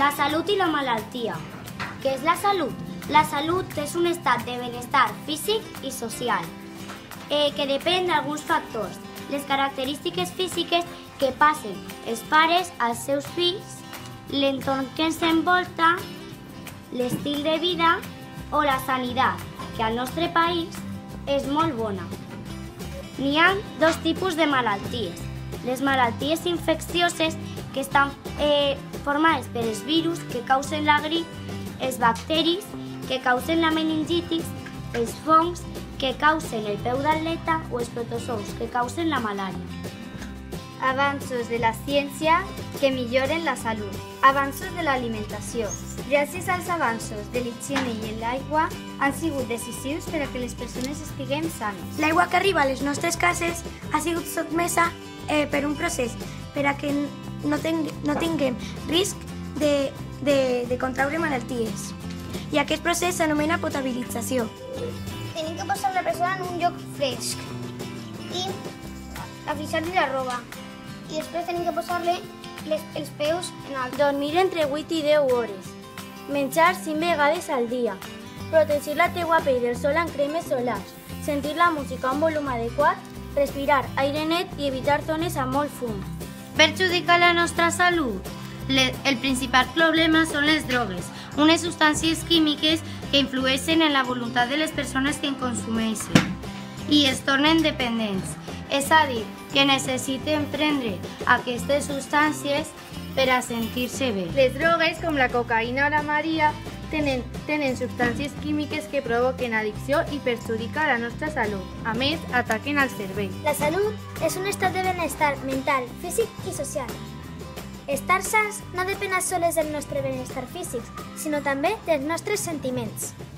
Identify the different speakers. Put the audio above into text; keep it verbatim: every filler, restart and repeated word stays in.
Speaker 1: La salut i la malaltia. Què és la salut? La salut és un estat de benestar físic i social eh, que depèn d'alguns factors. Les característiques físiques que passen els pares als seus fills, l'entorn que ens envolta, l'estil de vida o la sanitat, que al nostre país és molt bona. N'hi ha dos tipus de malalties. Les malalties infeccioses, que estan eh, formades per els virus que causen la grip, els bacteris que causen la meningitis, els fongs que causen el peu d'atleta o els protozous que causen la malària.
Speaker 2: Avanços de la ciència que milloren la salut. Avanços de l'alimentació. Gràcies als avanços de l'higiene i l'aigua han sigut decisius per a que les persones estiguem sanes.
Speaker 3: L'aigua que arriba a les nostres cases ha sigut sotmesa eh, per un procés per a que no, ten, no tinguem risc de, de, de contraure malalties. I aquest procés s'anomena potabilització.
Speaker 4: Tenim que posar la persona en un lloc fresc i afixar-li la roba. I després tenim que posar-li els peus en alt.
Speaker 5: Dormir entre vuit i deu hores. Menjar cinc vegades al dia. Protegir la teua pell del sol amb cremes solars. Sentir la música a un volum adequat. Respirar aire net i evitar zones amb molt fum.
Speaker 1: Perjudica la nostra salut? Le, el principal problema són les drogues, unes substàncies químiques que influeixen en la voluntat de les persones que en consumeixen i es tornen dependents. És a dir, que necessiten prendre aquestes substàncies per a sentir-se bé.
Speaker 2: Les drogues, com la cocaïna o la maria, tenen, tenen substàncies químiques que provoquen addicció i perjudica la nostra salut. A més, ataquen al cervell.
Speaker 4: La salut és un estat de benestar mental, físic i social. Estar sans no depèn sols del nostre benestar físic, sinó també dels nostres sentiments.